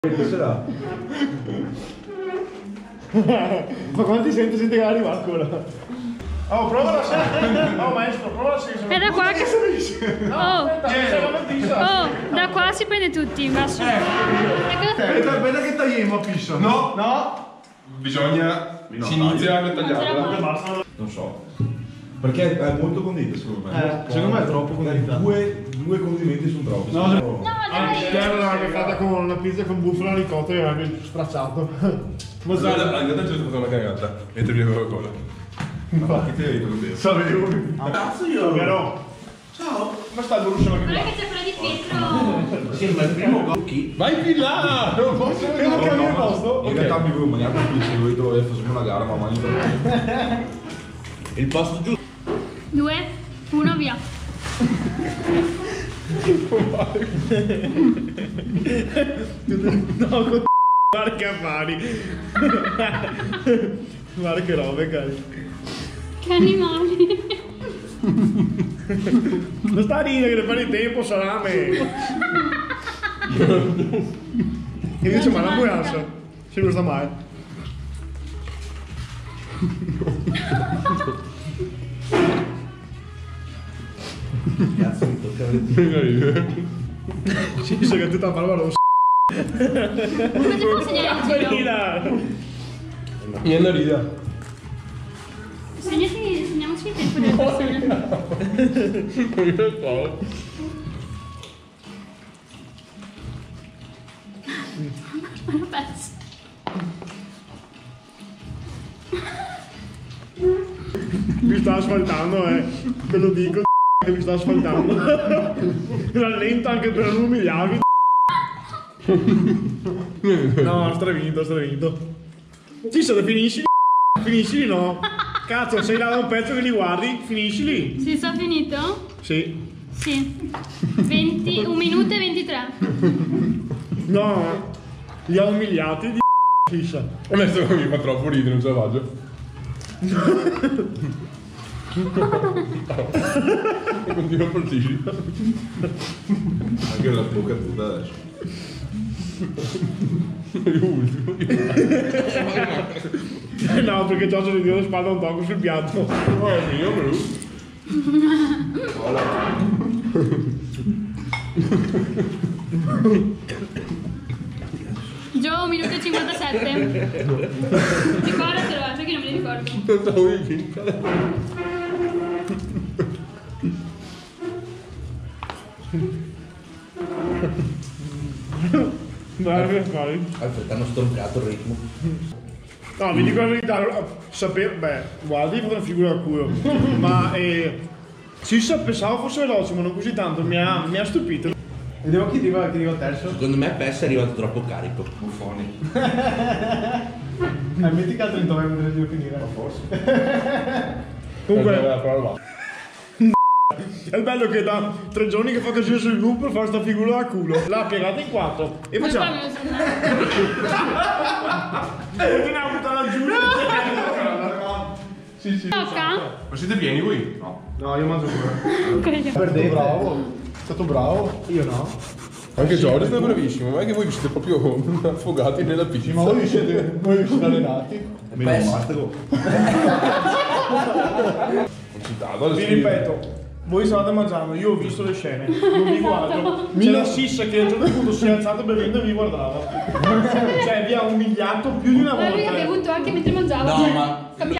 Che sarà? Ma quando ti senti che arriva ancora? Oh, prova la senza. Oh, maestro, prova la senza. È da qua che... Oh, da qua si prende tutti, va su. Aspetta che tagliamo a pissa. No, no. Bisogna... si inizia a tagliarla. Non so. Perché è molto condita secondo me. Secondo me è troppo condita. Due condimenti sono troppi. No, No, dai. l'hanno fatta con una pizza con bufala ricotta e anche stracciato. Ma sai, anche te ci ho fatto una cagata. Mentre via Coca-Cola. Ma che ti hai detto così? Sapevo. Cazzo io. Vero? Ciao. Come sta il Borussia? Guarda che c'è quella di Pietro. Sì, ma il primo cocchi. Vai più là! Non posso Io non cambio il posto. In realtà mi volevo mangiare per pizza, ho detto che facciamo una gara, ma mangio. Il posto giusto. 2, 1, via. No, guarda che affari. Guarda che robe, cari. Che animali. Non sta a ridere che ne fare il tempo, salame. E invece ma l'ambulanza. Se non sta mai. Cazzo mi tocca. Sì, so che tutta la parola lo Come ti può segnare il giro? Viene da rida. Segniamoci il tempo delle persone. L'ho perso. Mi sta asfaltando, ve lo dico che mi sta asfaltando. Rallenta anche per non umiliarmi. No, stravinto. Sì, se lo finisci lì no. Cazzo, sei là da un pezzo che li guardi, finisci lì. Si sta finito? Sì. Sì. 1 minuto e 23. No, li ha umiliati di fissa. A me sto mi fa troppo ridere, non ce la faccio. E continua a partire. Anche la bocca tutta adesso. No, perché Giorgio gli dio le spalle un tocco sul piatto. No, è mio, però. Gio, 1 minuto e 57. Ricordatelo, perché non me li ricordo. Non stavo di finta. Aspetta, hanno stroncato il ritmo. No, vi dico la verità, beh, guarda, io ho una figura al culo. Ma Sissa pensavo fosse veloce, ma non così tanto, mi ha stupito. Vediamo chi arriva terzo. Secondo me Pes è arrivato troppo carico. Buffoni. Metti che al 39 non devo finire. Ma forse. Comunque, La prova. è bello che da 3 giorni che fa casino sul loop per fare sta figura al culo. L'ha piegata in 4. E facciamo. Continuiamo a buttarla giù. Sì. Tocca? Ma siete pieni voi? No. No, io mangio pure. Ok. Perdete. Bravo. È stato bravo. Io no. Anche Giorgio è bravissimo, ma è che voi vi siete proprio affogati nella pizza. Ma voi siete allenati. Meno mastico. Vi ripeto. Voi stavate mangiando, io ho visto le scene, non vi guardo. C'è la Sissa che a un certo punto si è alzata bevendo e vi guardava. Cioè vi ha umiliato più di una Ma lui ha volta. bevuto anche mentre mangiava. No, ma